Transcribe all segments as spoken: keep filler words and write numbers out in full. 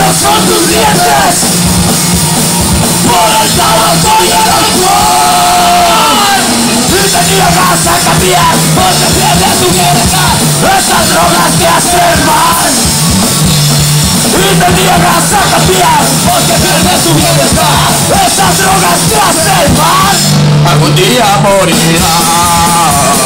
malos son tus dientes, por el tabaco y el alcohol. Y te niegas a cambiar porque pierdes tu bienestar. Esas drogas te hacen mal. Y te niegas a cambiar porque pierdes tu bienestar. Esas drogas te hacen mal. Algún día morirás.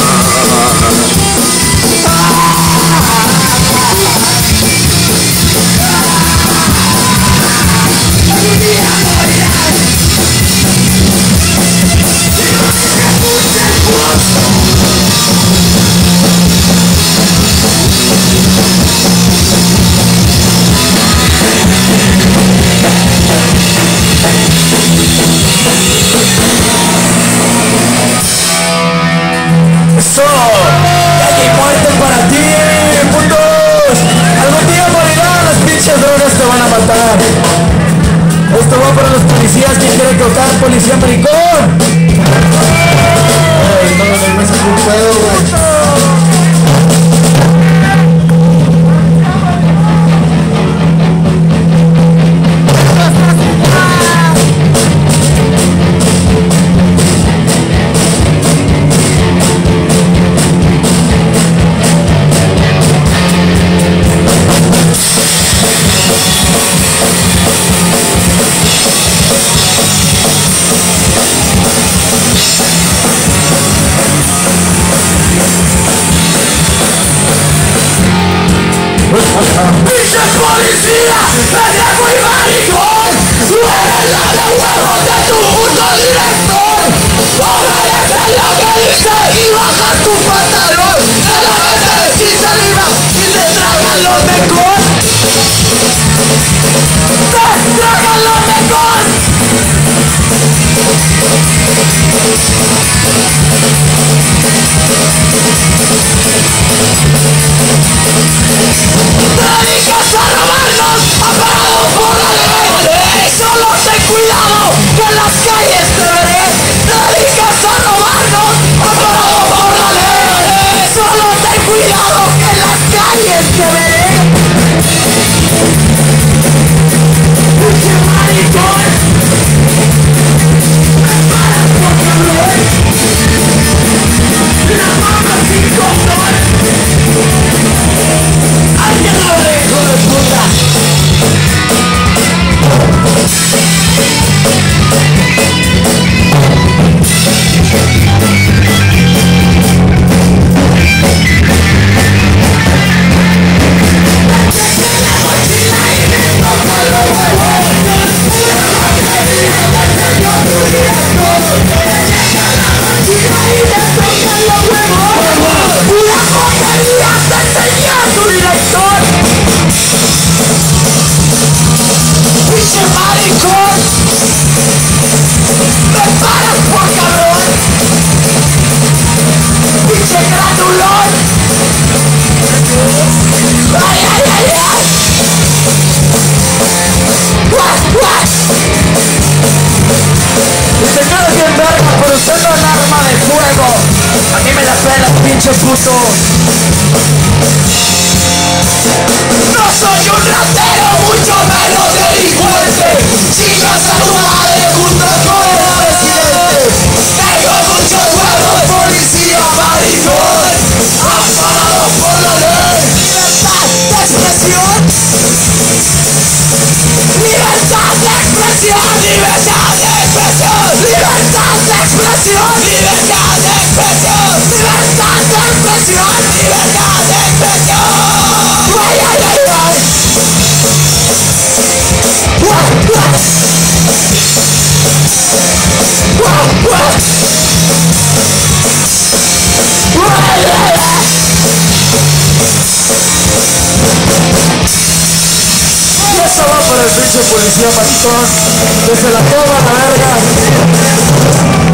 Eso, hay muerte para ti, putos. Algún día morirán, las pinches drogas te van a matar. Esto va para los policías que quieren tocar, policía maricón. Ay, no, no, no es un pedo, güey. ¡Pinches policías! ¡Pendejo y maricón! ¡Tú eres la de huevos de tu puto director! ¡Obedeces lo que dice y bajas tu pantalón! ¡Te la metes sin saliva y te tragan lo mejor! ¡Te tragan lo mejor! ¡Dedicas a robarnos, amparados por la ley! ¡Solo ten cuidado, que en las calles te veré! ¡Dedicas a robarnos, amparados por la ley! ¡Solo ten cuidado, que en las calles te veré! ¡Pinche maricón! ¡Me paras por cabrón! ¡La mama sin control! ¡Alguien lo dejo de puta! Pinche puto. No soy un ratero, mucho menos delincuente. Chicas a tu madre junto con el presidente. Tengo muchos huevos, policía maricón. Amparado por la ley. Libertad de expresión. Libertad de expresión. Libertad de expresión. Libertad de expresión. Libertad de expresión. Libertad de expresión. Libertad de expresión. Ay, ay, ay, ay. Guau, guau. Guau, guau. Ay, ay, ay. Y eso va para el pinche policía maricón, que se la toma la verga.